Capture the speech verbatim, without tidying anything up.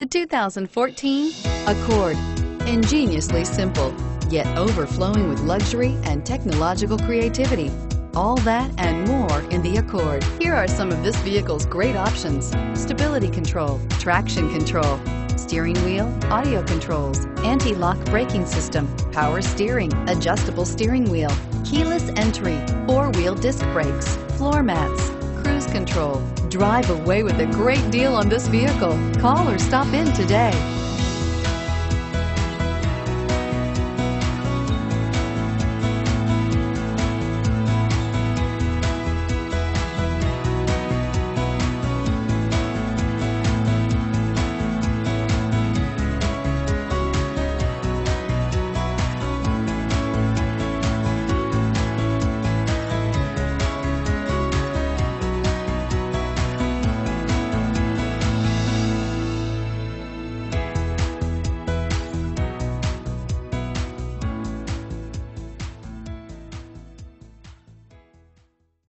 The two thousand fourteen Accord. Ingeniously simple, yet overflowing with luxury and technological creativity. All that and more in the Accord. Here are some of this vehicle's great options: stability control, traction control, steering wheel audio controls, anti-lock braking system, power steering, adjustable steering wheel, keyless entry, four-wheel disc brakes, floor mats, cruise control. Drive away with a great deal on this vehicle. Call or stop in today.